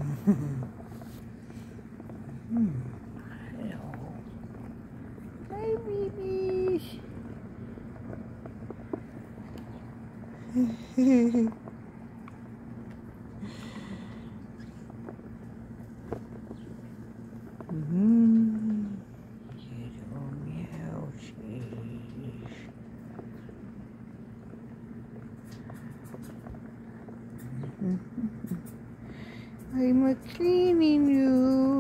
Hello. Hi, babies. Little mouses. I'm cleaning you.